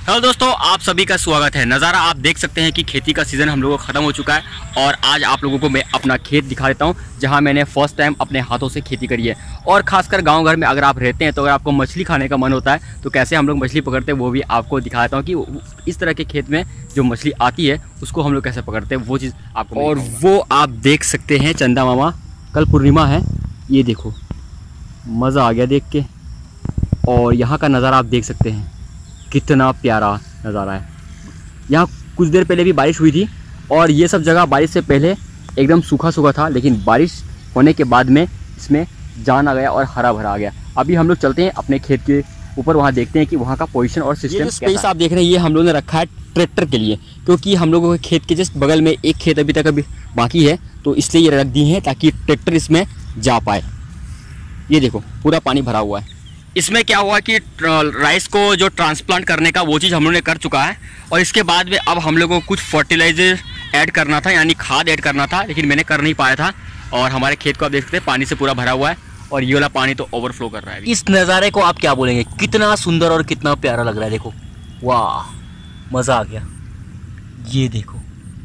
Hello दोस्तों, आप सभी का स्वागत है। नज़ारा आप देख सकते हैं कि खेती का सीज़न हम लोगों का ख़त्म हो चुका है और आज आप लोगों को मैं अपना खेत दिखा देता हूं जहां मैंने फर्स्ट टाइम अपने हाथों से खेती करी है। और ख़ासकर गांव घर में अगर आप रहते हैं तो अगर आपको मछली खाने का मन होता है तो कैसे हम लोग मछली पकड़ते हैं वो भी आपको दिखा देता हूँ कि इस तरह के खेत में जो मछली आती है उसको हम लोग कैसे पकड़ते हैं वो चीज़ आपको। और वो आप देख सकते हैं चंदा मामा, कल पूर्णिमा है, ये देखो मज़ा आ गया देख के। और यहाँ का नज़ारा आप देख सकते हैं कितना प्यारा नज़ारा है। यहाँ कुछ देर पहले भी बारिश हुई थी और ये सब जगह बारिश से पहले एकदम सूखा सूखा था, लेकिन बारिश होने के बाद में इसमें जान आ गया और हरा भरा आ गया। अभी हम लोग चलते हैं अपने खेत के ऊपर, वहाँ देखते हैं कि वहाँ का पोजीशन और सिस्टम। स्पेस आप देख रहे हैं ये हम लोगों ने रखा है ट्रैक्टर के लिए, क्योंकि हम लोगों के खेत के जस्ट बगल में एक खेत अभी बाकी है, तो इसलिए ये रख दी है ताकि ट्रैक्टर इसमें जा पाए। ये देखो पूरा पानी भरा हुआ है। इसमें क्या हुआ कि राइस को जो ट्रांसप्लांट करने का वो चीज़ हम लोगों ने कर चुका है और इसके बाद में अब हम लोगों को कुछ फर्टिलाइजर ऐड करना था, यानी खाद ऐड करना था, लेकिन मैंने कर नहीं पाया था। और हमारे खेत को आप देख सकते हैं पानी से पूरा भरा हुआ है और ये वाला पानी तो ओवरफ्लो कर रहा है। इस नज़ारे को आप क्या बोलेंगे, कितना सुंदर और कितना प्यारा लग रहा है। देखो वाह, मज़ा आ गया। ये देखो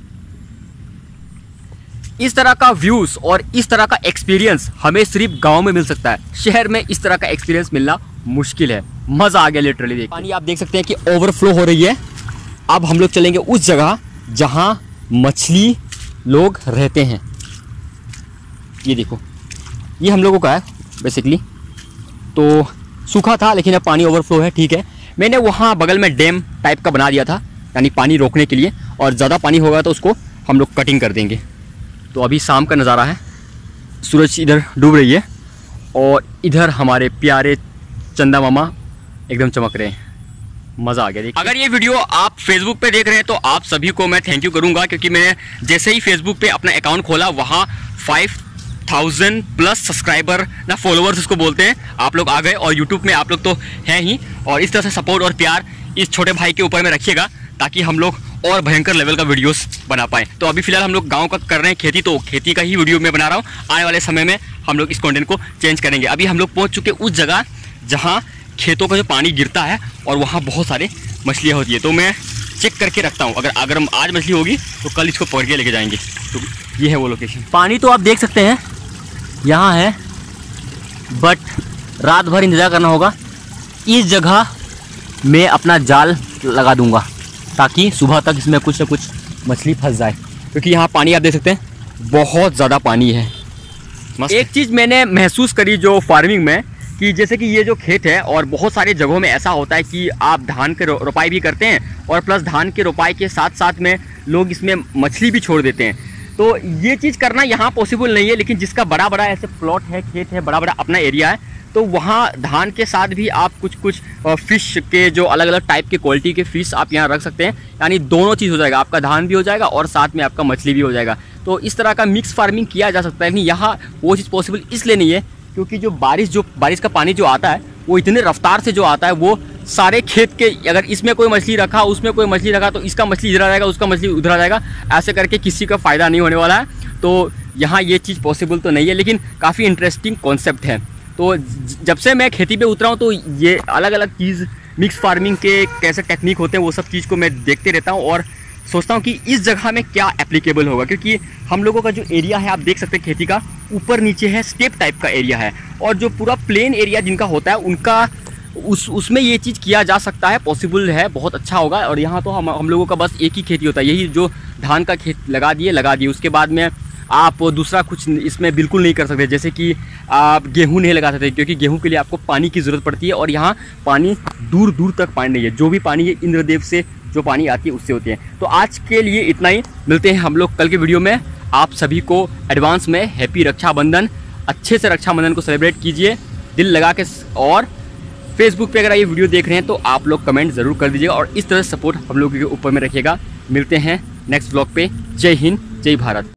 इस तरह का व्यूज़ और इस तरह का एक्सपीरियंस हमें सिर्फ गांव में मिल सकता है। शहर में इस तरह का एक्सपीरियंस मिलना मुश्किल है। मज़ा आ गया लिटरली देख। पानी आप देख सकते हैं कि ओवरफ्लो हो रही है। अब हम लोग चलेंगे उस जगह जहां मछली लोग रहते हैं। ये देखो ये हम लोगों का है बेसिकली, तो सूखा था लेकिन अब पानी ओवरफ्लो है। ठीक है, मैंने वहाँ बगल में डैम टाइप का बना दिया था, यानी पानी रोकने के लिए, और ज़्यादा पानी होगा तो उसको हम लोग कटिंग कर देंगे। तो अभी शाम का नज़ारा है, सूरज इधर डूब रही है और इधर हमारे प्यारे चंदा मामा एकदम चमक रहे हैं। मज़ा आ गया देखिए। अगर ये वीडियो आप फेसबुक पे देख रहे हैं तो आप सभी को मैं थैंक यू करूंगा, क्योंकि मैंने जैसे ही फेसबुक पे अपना अकाउंट खोला वहाँ 5000 प्लस सब्सक्राइबर ना फॉलोअर्स उसको बोलते हैं, आप लोग आ गए। और यूट्यूब में आप लोग तो हैं ही, और इस तरह से सपोर्ट और प्यार इस छोटे भाई के ऊपर में रखिएगा ताकि हम लोग और भयंकर लेवल का वीडियोस बना पाएँ। तो अभी फिलहाल हम लोग गांव का कर रहे हैं खेती, तो खेती का ही वीडियो मैं बना रहा हूँ। आने वाले समय में हम लोग इस कंटेंट को चेंज करेंगे। अभी हम लोग पहुँच चुके उस जगह जहाँ खेतों का जो पानी गिरता है और वहाँ बहुत सारे मछलियाँ होती है। तो मैं चेक करके रखता हूँ, अगर आज मछली होगी तो कल इसको पकड़ के लेके जाएंगे। तो ये है वो लोकेशन। पानी तो आप देख सकते हैं यहाँ है, बट रात भर इंतज़ार करना होगा। इस जगह मैं अपना जाल लगा दूँगा ताकि सुबह तक इसमें कुछ ना कुछ मछली फंस जाए, क्योंकि यहाँ पानी आप देख सकते हैं बहुत ज़्यादा पानी है। एक चीज़ मैंने महसूस करी जो फार्मिंग में, कि जैसे कि ये जो खेत है और बहुत सारे जगहों में ऐसा होता है कि आप धान के रोपाई भी करते हैं और प्लस धान के रोपाई के साथ साथ में लोग इसमें मछली भी छोड़ देते हैं। तो ये चीज़ करना यहाँ पॉसिबल नहीं है, लेकिन जिसका बड़ा बड़ा ऐसे प्लॉट है, खेत है, बड़ा बड़ा अपना एरिया है, तो वहाँ धान के साथ भी आप कुछ फ़िश के जो अलग अलग टाइप के क्वालिटी के फ़िश आप यहाँ रख सकते हैं। यानी दोनों चीज़ हो जाएगा, आपका धान भी हो जाएगा और साथ में आपका मछली भी हो जाएगा। तो इस तरह का मिक्स फार्मिंग किया जा सकता है। नहीं, यहाँ वो चीज़ पॉसिबल इसलिए नहीं है क्योंकि जो बारिश का पानी जो आता है वो इतने रफ्तार से जो आता है, वो सारे खेत के, अगर इसमें कोई मछली रखा, उसमें कोई मछली रखा, तो इसका मछली इधर आ जाएगा, उसका मछली उधर आ जाएगा, ऐसे करके किसी का फ़ायदा नहीं होने वाला है। तो यहाँ ये चीज़ पॉसिबल तो नहीं है, लेकिन काफ़ी इंटरेस्टिंग कॉन्सेप्ट है। तो जब से मैं खेती पे उतरा हूँ तो ये अलग अलग चीज़, मिक्स फार्मिंग के कैसे टेक्निक होते हैं वो सब चीज़ को मैं देखते रहता हूँ और सोचता हूँ कि इस जगह में क्या एप्लीकेबल होगा। क्योंकि हम लोगों का जो एरिया है आप देख सकते हैं खेती का, ऊपर नीचे है, स्टेप टाइप का एरिया है, और जो पूरा प्लेन एरिया जिनका होता है उनका उसमें ये चीज़ किया जा सकता है, पॉसिबल है, बहुत अच्छा होगा। और यहाँ तो हम लोगों का बस एक ही खेती होता है, यही जो धान का खेत लगा दिए, उसके बाद में आप दूसरा कुछ इसमें बिल्कुल नहीं कर सकते। जैसे कि आप गेहूं नहीं लगा सकते, क्योंकि गेहूं के लिए आपको पानी की ज़रूरत पड़ती है और यहाँ पानी दूर दूर तक पानी नहीं है। जो भी पानी है इंद्रदेव से जो पानी आती है उससे होती है। तो आज के लिए इतना ही, मिलते हैं हम लोग कल के वीडियो में। आप सभी को एडवांस में हैप्पी रक्षाबंधन। अच्छे से रक्षाबंधन को सेलिब्रेट कीजिए दिल लगा के, और फेसबुक पे अगर ये वीडियो देख रहे हैं तो आप लोग कमेंट ज़रूर कर दीजिएगा और इस तरह सपोर्ट हम लोगों के ऊपर में रखिएगा। मिलते हैं नेक्स्ट ब्लॉग पे। जय हिंद, जय भारत।